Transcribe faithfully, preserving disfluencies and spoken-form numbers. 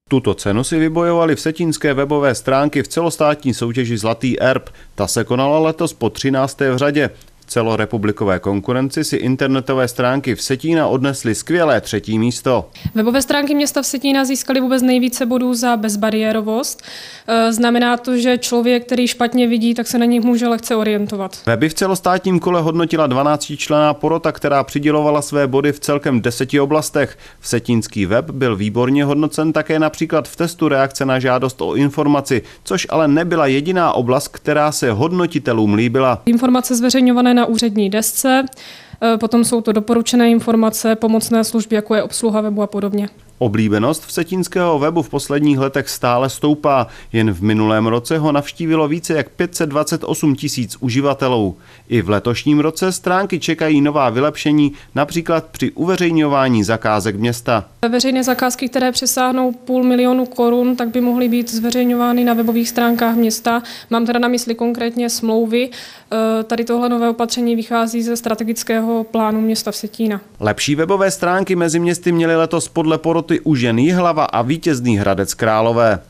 Tuto cenu si vybojovali vsetínské webové stránky v celostátní soutěži Zlatý erb. Ta se konala letos po třinácté v řadě. V celorepublikové konkurenci si internetové stránky Vsetína odnesly skvělé třetí místo. Webové stránky města Vsetína získaly vůbec nejvíce bodů za bezbariérovost. Znamená to, že člověk, který špatně vidí, tak se na nich může lehce orientovat. Weby v celostátním kole hodnotila dvanáctičlenná porota, která přidělovala své body v celkem deseti oblastech. Vsetínský web byl výborně hodnocen také například v testu reakce na žádost o informaci, což ale nebyla jediná oblast, která se hodnotitelům líbila. Informace zveřejňované na úřední desce, potom jsou to doporučené informace, pomocné služby, jako je obsluha webu a podobně. Oblíbenost vsetínského webu v posledních letech stále stoupá. Jen v minulém roce ho navštívilo více jak pět set dvacet osm tisíc uživatelů. I v letošním roce stránky čekají nová vylepšení, například při uveřejňování zakázek města. Veřejné zakázky, které přesáhnou půl milionu korun, tak by mohly být zveřejňovány na webových stránkách města. Mám teda na mysli konkrétně smlouvy. Tady tohle nové opatření vychází ze strategického plánu města Vsetína. Lepší webové stránky mezi městy měly letos podle poroty u žen Jihlava a Vítězný Hradec Králové.